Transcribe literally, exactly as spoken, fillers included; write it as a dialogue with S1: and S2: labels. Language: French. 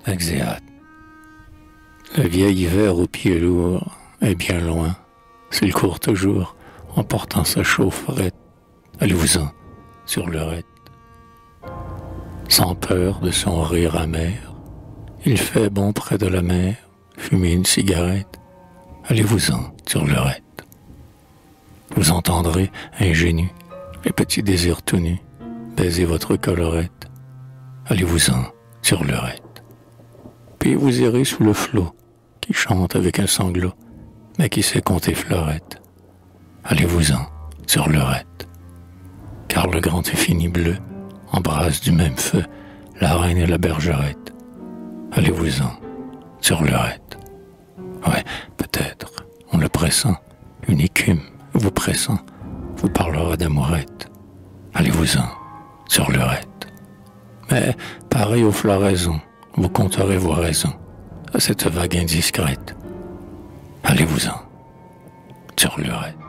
S1: Exéat. Le vieil hiver aux pieds lourds est bien loin, s'il court toujours en portant sa chaufferette. Allez-vous-en sur l'heurette. Sans peur de son rire amer, il fait bon près de la mer, fumer une cigarette. Allez-vous-en sur l'heurette. Vous entendrez, ingénu, les petits désirs tout nus, baiser votre collerette. Allez-vous-en sur l'heurette. Puis vous irez sous le flot, qui chante avec un sanglot, mais qui sait compter fleurette. Allez-vous-en sur l'heurette. Car le grand infini bleu embrasse du même feu la reine et la bergerette. Allez-vous-en sur l'heurette. Ouais, peut-être, on le pressent, une écume vous pressant, vous parlera d'amourette. Allez-vous-en sur l'heurette. Mais, pareil aux floraisons, vous compterez vos raisons à cette vague indiscrète. Allez-vous-en sur l'heurette.